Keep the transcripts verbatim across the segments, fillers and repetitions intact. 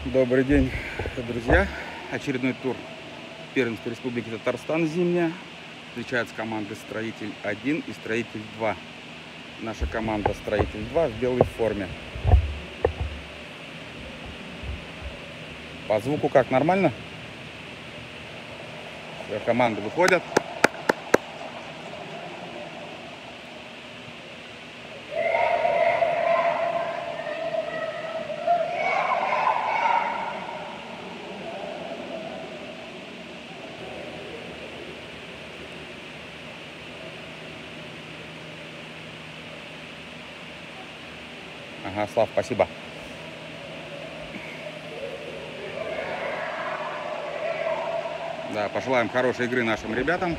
Добрый день, друзья. Очередной тур первенства Республики Татарстан зимняя. Встречаются команды Строитель один и Строитель два. Наша команда Строитель два в белой форме. По звуку как, нормально? Все, команды выходят. Ага, Слав, спасибо. Да, пожелаем хорошей игры нашим ребятам.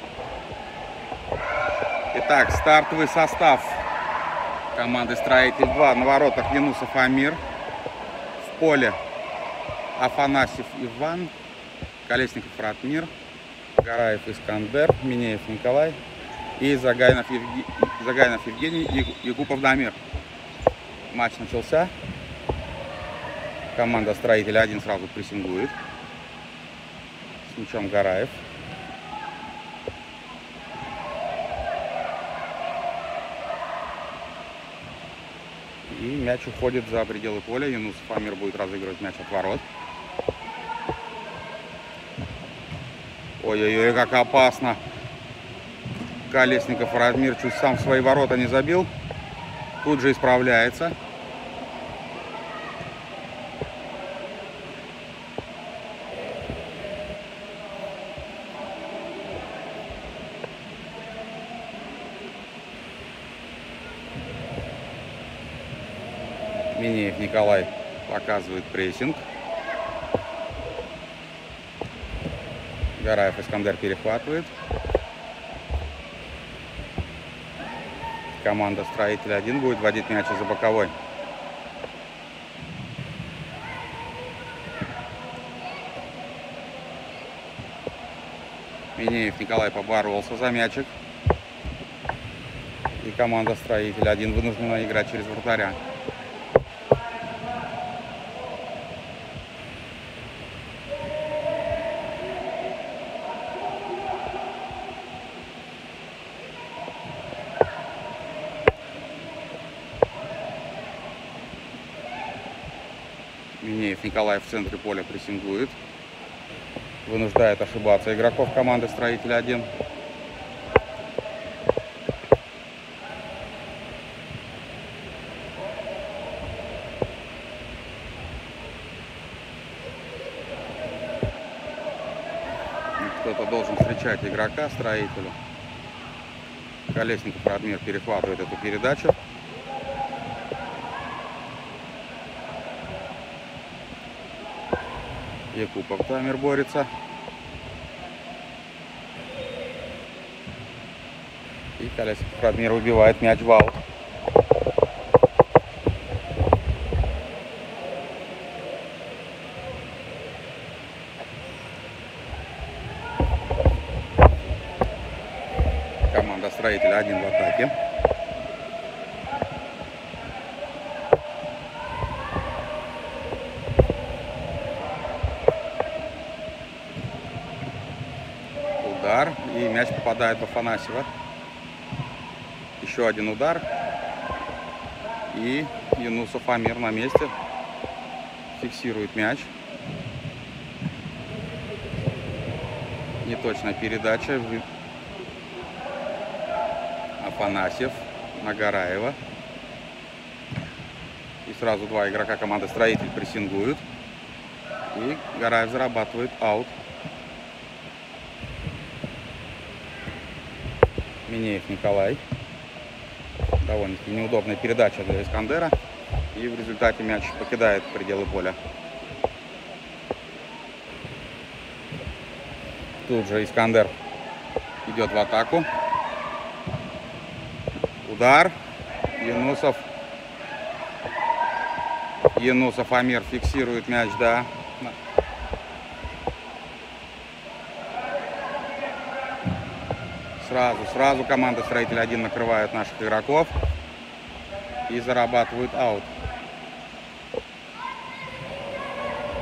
Итак, стартовый состав команды Строитель два. На воротах Юнусов Амир. В поле Афанасьев Иван, Колесников Ратмир, Гараев Искандер, Минеев Николай и Загайнов, Евге... Загайнов Евгений и Якупов Дамир. Матч начался. Команда Строитель один сразу прессингует. С мячом Гараев. И мяч уходит за пределы поля. Юнусов Амир будет разыгрывать мяч от ворот. Ой-ой-ой, как опасно. Колесников Ратмир чуть сам в свои ворота не забил. Тут же исправляется. Минеев Николай показывает прессинг. Гараев Искандер перехватывает. Команда Строитель один будет вводить мяч из-за боковой. Минеев Николай поборолся за мячик. И команда Строитель один вынуждена играть через вратаря. Минеев Николай в центре поля прессингует. Вынуждает ошибаться игроков команды Строитель один. Кто-то должен встречать игрока Строителю. Колесников Ратмир перехватывает эту передачу. Якупов Дамир борется. И Колесников Ратмир выбивает мяч в аут. Команда Строитель один в атаке. Удар, и мяч попадает в Афанасьева. Еще один удар. И Юнусов Амир на месте. Фиксирует мяч. Неточная передача. Афанасьев на Гараева. И сразу два игрока команды Строитель прессингуют. И Гараев зарабатывает аут. Минеев Николай. Довольно-таки неудобная передача для Искандера. И в результате мяч покидает пределы поля. Тут же Искандер идет в атаку. Удар. Юнусов. Юнусов Амир фиксирует мяч, да. Сразу, сразу команда Строитель один накрывает наших игроков и зарабатывают аут.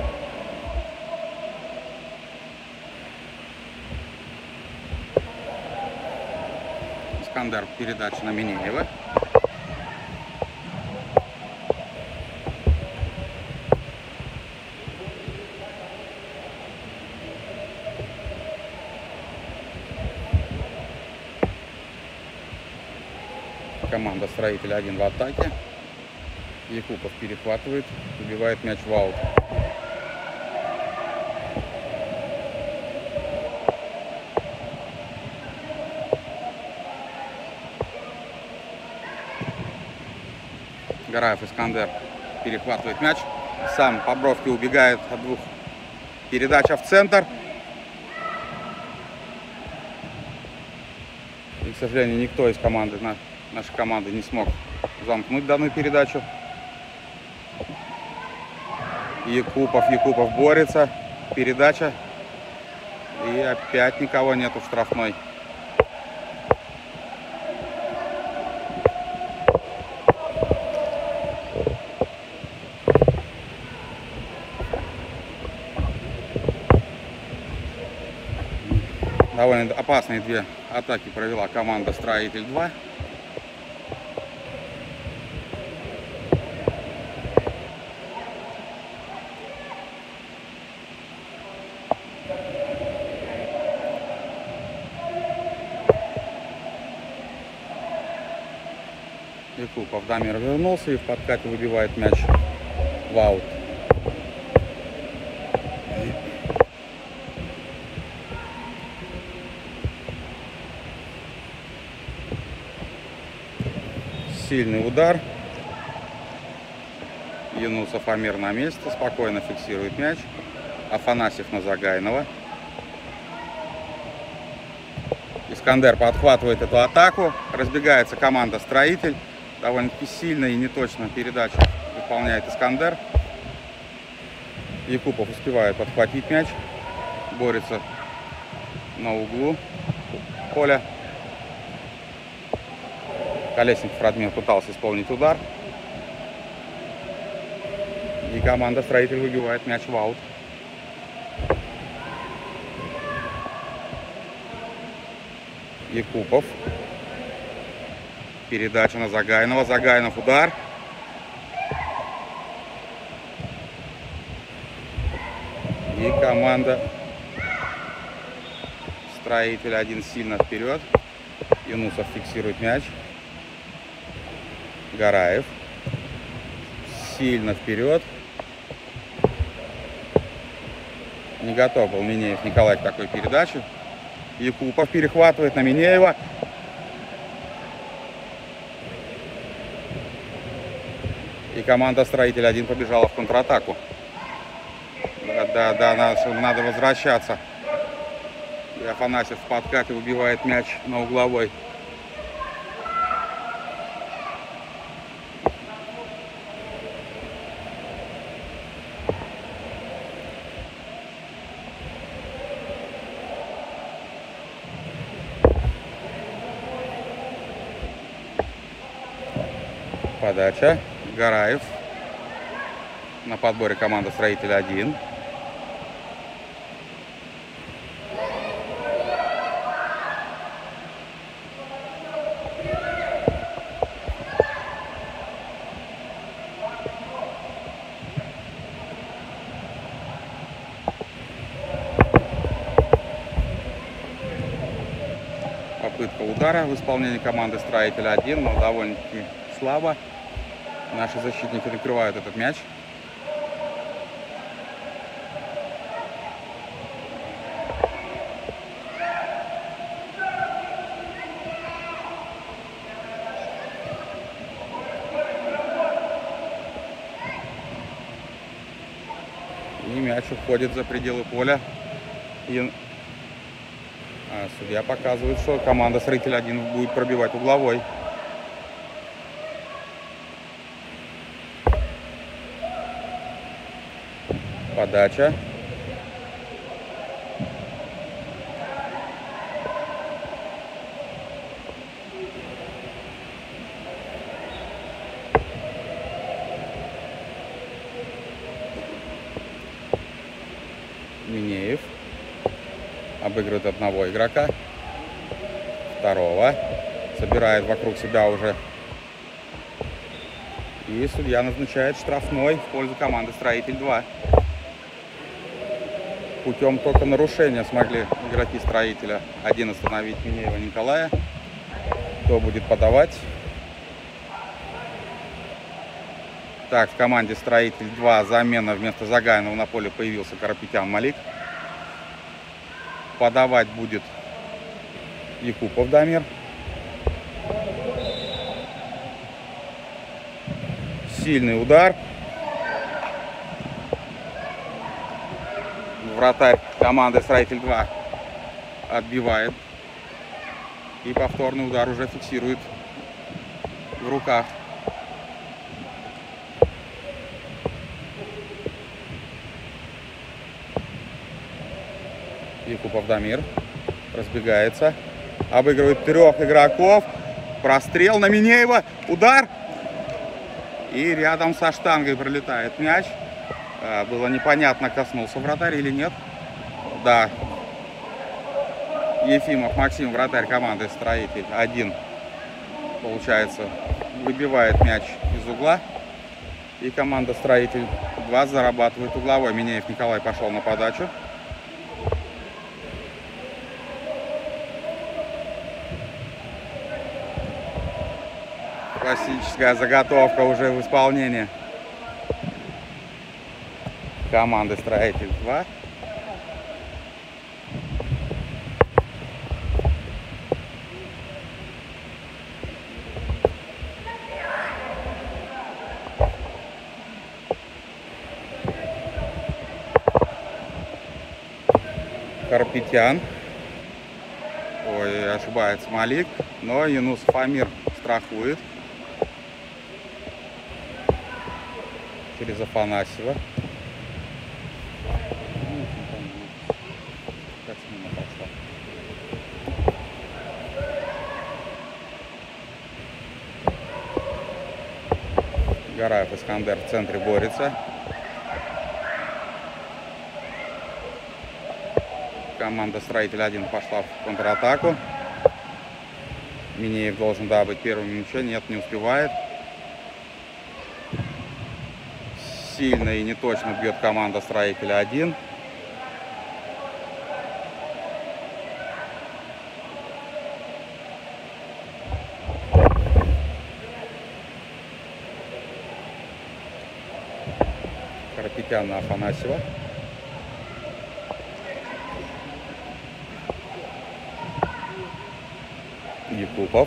Искандер, передача на Минеева. Команда Строитель один в атаке. Якупов перехватывает, убивает мяч в аут. Гараев Искандер перехватывает мяч. Сам по бровке убегает от двух. Передача в центр. И, к сожалению, никто из команды, нашей команды не смог замкнуть данную передачу. Якупов, Якупов борется. Передача. И опять никого нету в штрафной. Довольно опасные две атаки провела команда Строитель два. Якупов Дамир вернулся и в подкате выбивает мяч в аут. Сильный удар. Юнусов Амир на месте, спокойно фиксирует мяч. Афанасьев на Загайнова. Искандер подхватывает эту атаку. Разбегается команда Строитель. Довольно-таки сильно и неточно передачу выполняет Искандер. Якупов успевает подхватить мяч. Борется на углу поля. Колесников Радмир пытался исполнить удар. И команда Строитель выбивает мяч в аут. Якупов. Передача на Загайнова. Загайнов удар. И команда Строитель один сильно вперед. Юнусов фиксирует мяч. Гараев сильно вперед. Не готов был Минеев Николай к такой передаче. Якупов перехватывает на Минеева. И команда Строитель один побежала в контратаку. Да, да, да, надо, надо возвращаться. И Афанасьев в подкате выбивает мяч на угловой. Подача. Гараев. На подборе команда Строитель один. Попытка удара в исполнении команды Строитель один, но довольно-таки слабо. Наши защитники накрывают этот мяч. И мяч уходит за пределы поля. И а, судья показывает, что команда Строитель один будет пробивать угловой. Подача. Минеев обыгрывает одного игрока, второго. собирает вокруг себя уже. И судья назначает штрафной в пользу команды «Строитель два». Путем только нарушения смогли игроки «Строителя один» остановить Минеева Николая. Кто будет подавать? Так, в команде «Строитель два» замена: вместо Загайнова на поле появился Карапетян Малик. Подавать будет Якупов Дамир. Сильный удар. Вратарь команды «Строитель два» отбивает. И повторный удар уже фиксирует в руках. Якупов Дамир разбегается. Обыгрывает трех игроков. Прострел на Минеева. Удар. И рядом со штангой пролетает мяч. Было непонятно, коснулся вратарь или нет. Да. Ефимов Максим, вратарь команды «Строитель один», получается, выбивает мяч из угла. И команда «Строитель два» зарабатывает угловой. Минеев Николай пошел на подачу. Классическая заготовка уже в исполнении команды «Строитель два». Карапетян. Ой, ошибается Малик. Но Юнусов Амир страхует. Через Афанасьева. Гараев Искандер в центре борется. Команда «Строитель один» пошла в контратаку. Минеев должен добыть первым мяча. Нет, не успевает. Сильно и неточно бьет команда «Строителя один». Карапетян на Афанасьева. Якупов.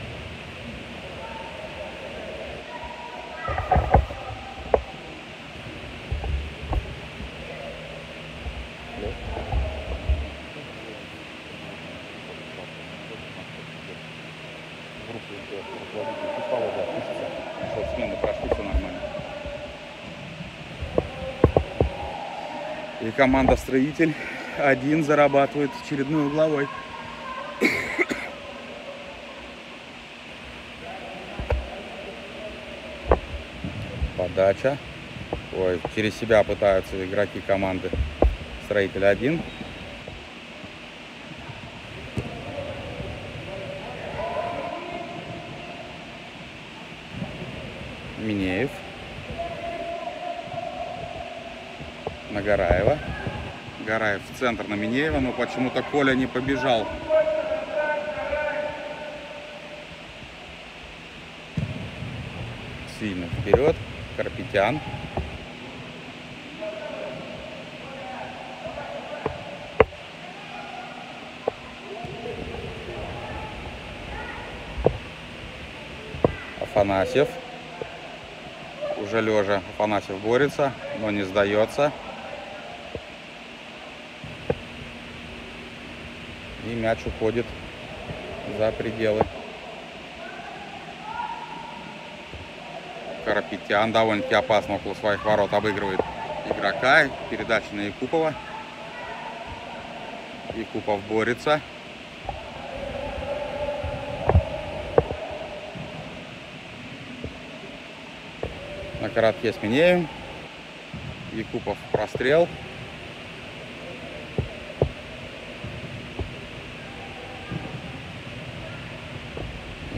И команда «Строитель один» зарабатывает очередной угловой. Подача. Ой, через себя пытаются игроки команды «Строитель один». Минеев. На Гараева. Гараев в центр на Минеева, но почему-то Коля не побежал. Сильно вперед. Карапетян. Афанасьев. Уже лежа Афанасьев борется, но не сдается. И мяч уходит за пределы. Карапетян довольно-таки опасно около своих ворот обыгрывает игрока. Передача на Якупова. Якупов борется. На коротке с Минеевым. Якупов прострел.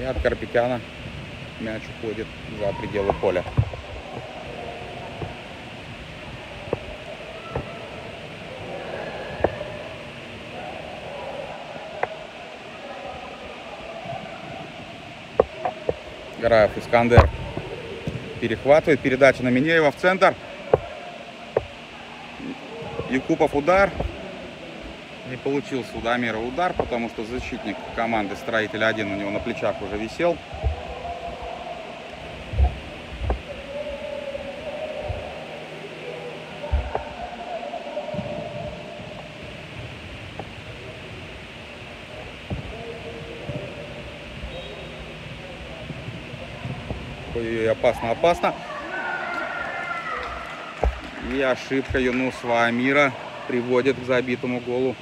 И от Карапетяна мяч уходит за пределы поля. Гараев, Искандер перехватывает, передача на Минеева в центр. Якупов удар. Не получился у Дамира удар, потому что защитник команды Строитель один у него на плечах уже висел. Ой, опасно, опасно. И ошибка Юнусова Амира приводит к забитому голу.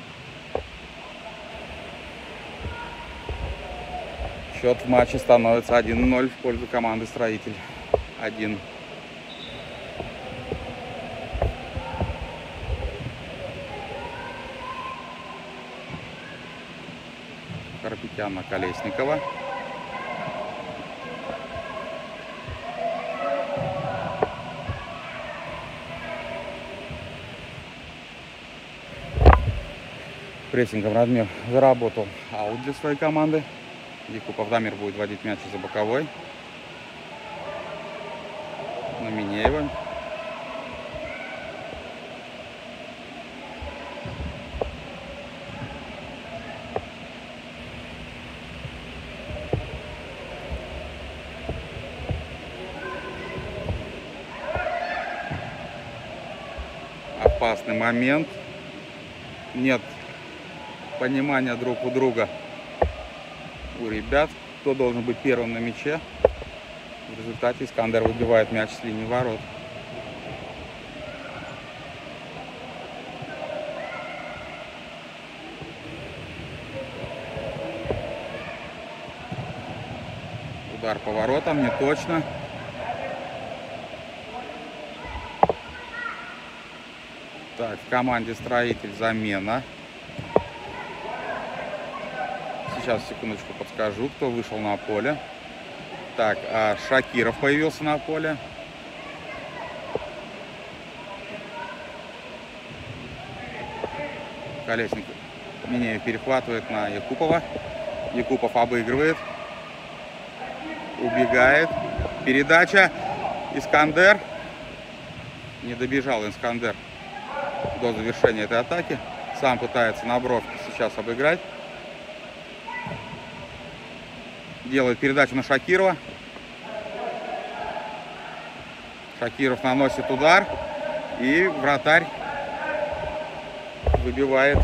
Счет в матче становится один ноль в пользу команды Строитель один. Карапетян на Колесникова. Прессингом Радмир заработал аут для своей команды. Якупов Дамир будет водить мяч за боковой. На Минеева. Опасный момент. Нет понимания друг у друга у ребят, кто должен быть первым на мяче. В результате Искандер выбивает мяч с линии ворот. Удар по воротам, не точно. Так, в команде Строитель замена. Сейчас, секундочку, подскажу, кто вышел на поле. Так, а Шакиров появился на поле. Колесник Минеев перехватывает на Якупова. Якупов обыгрывает. Убегает. Передача. Искандер. Не добежал Искандер до завершения этой атаки. Сам пытается на бровке сейчас обыграть. Делает передачу на Шакирова. Шакиров наносит удар. И вратарь выбивает.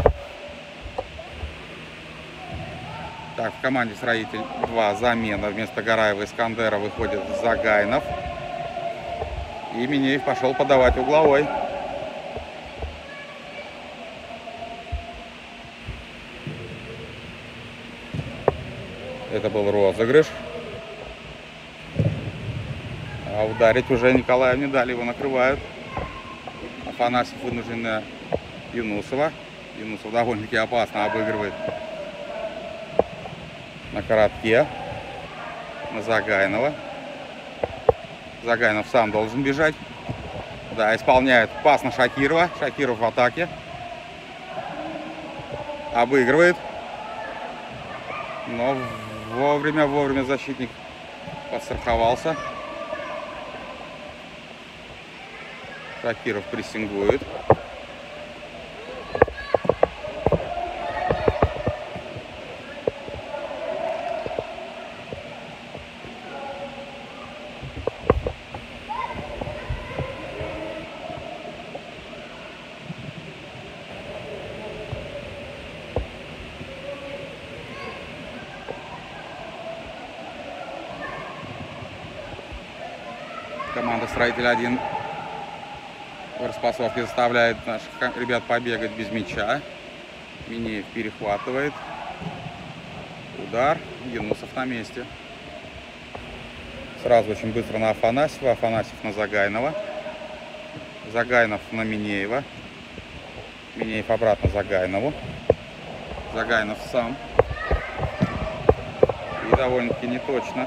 Так, в команде Строитель два замена. Вместо Гараева и Искандера выходит Загайнов. И Минеев пошел подавать угловой. Это был розыгрыш. А ударить уже Николаев не дали, его накрывают. Афанасьев вынужден на Юнусова. Юнусов довольно-таки опасно обыгрывает на коротке. На Загайнова. Загайнов сам должен бежать. Да, исполняет пас на Шакирова. Шакиров в атаке. Обыгрывает. Но вовремя, вовремя защитник подстраховался. Шакиров прессингует. Команда Строитель один в распасовке заставляет наших ребят побегать без мяча. Минеев перехватывает. Удар. Юнусов на месте. Сразу очень быстро на Афанасьева. Афанасьев на Загайнова. Загайнов на Минеева. Минеев обратно Загайнову. Загайнов сам. И довольно-таки неточно.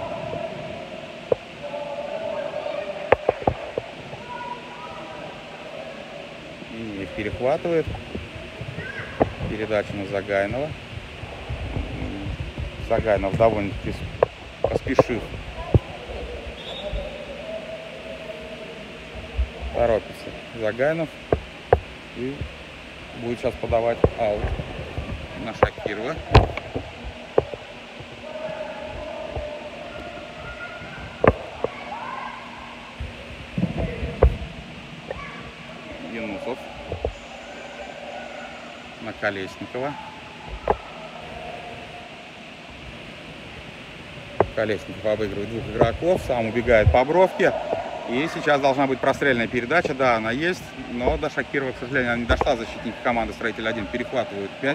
И перехватывает. Передача на Загайнова. Загайнов довольно-таки поспешив. Торопится Загайнов. И будет сейчас подавать аут на Шакирова. Юнусов на Колесникова. Колесников обыгрывает двух игроков, сам убегает по бровке. И сейчас должна быть прострельная передача. Да, она есть, но до Шакирова, к сожалению, она не дошла. Защитники команды «Строитель один» перехватывают мяч.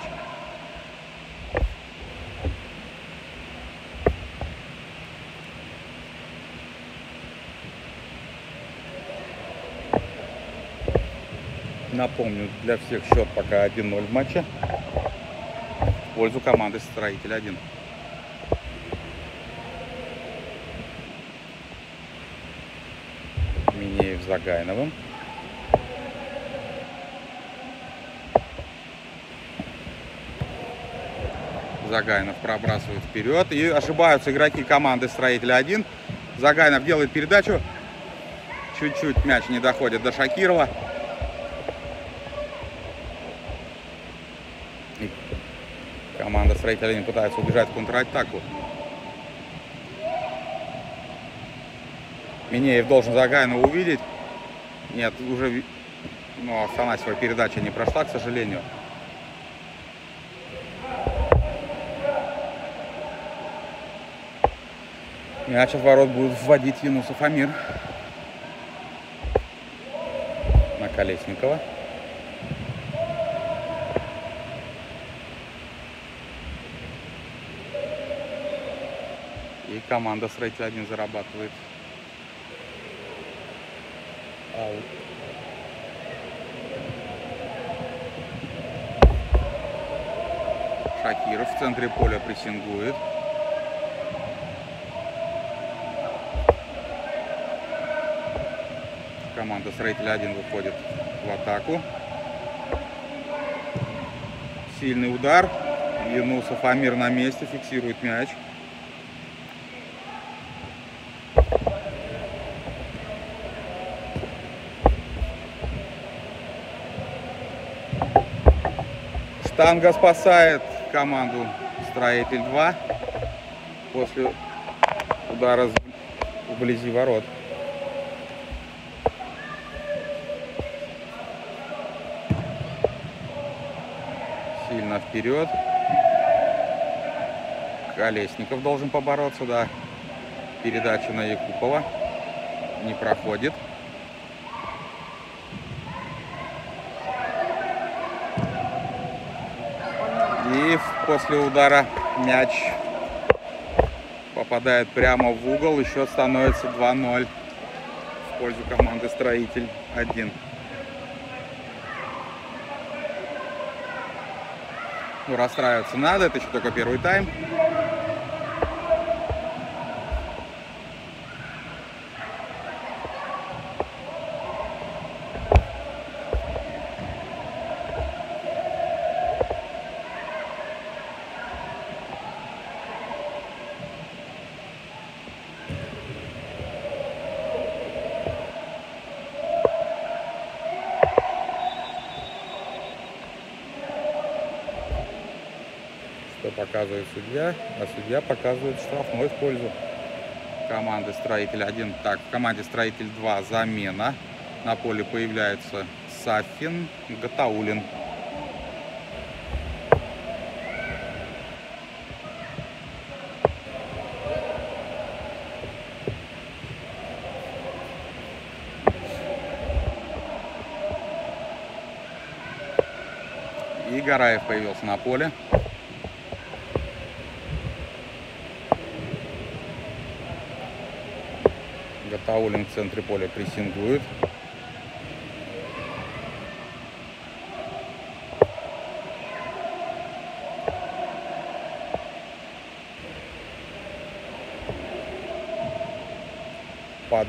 Напомню, для всех счет пока один ноль в матче в пользу команды «Строитель один». Минеев с Загайновым. Загайнов пробрасывает вперед. И ошибаются игроки команды «Строитель один». Загайнов делает передачу. Чуть-чуть мяч не доходит до Шакирова. И команда «Строитель один» пытается убежать в контратаку. Минеев должен Загайнова увидеть. Нет, уже, ну, Афанасьева передача не прошла, к сожалению. Мяч от ворот будет вводить Юнусов Амир на Колесникова. И команда «Строитель один» зарабатывает аут. Шакиров в центре поля прессингует. Команда «Строитель один» выходит в атаку. Сильный удар. Юнусов Амир на месте, фиксирует мяч. Штанга спасает команду «Строитель два» после удара вблизи ворот. Сильно вперед. Колесников должен побороться, да. Передача на Якупова не проходит. И после удара мяч попадает прямо в угол. И счет становится два ноль в пользу команды «Строитель один». Ну, расстраиваться надо, это еще только первый тайм. Показывает судья, а судья показывает штрафной в пользу команды «Строитель один». Так, в команде «Строитель два» замена. На поле появляется Сафин, Гатаулин. И Гараев появился на поле. Гатаулин в центре поля прессингует.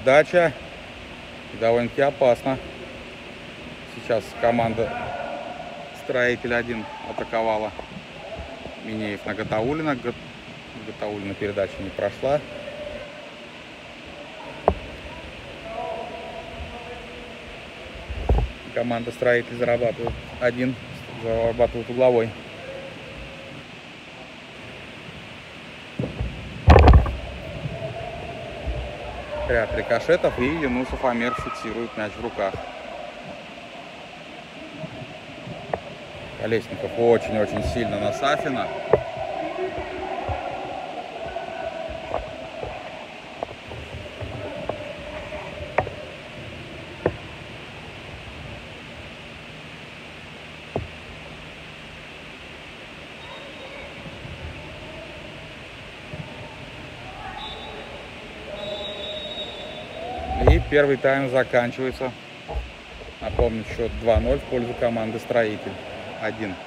передача. И довольно-таки опасно. Сейчас команда Строитель один атаковала Минеев на Гатауллина. Гатауллина передача не прошла. Команда Строитель зарабатывает один, зарабатывает угловой. Ряд рикошетов, и Юнусов Амир фиксирует мяч в руках. Колесников очень-очень сильно на Сафина. И первый тайм заканчивается. Напомню, счет два ноль в пользу команды Строитель один.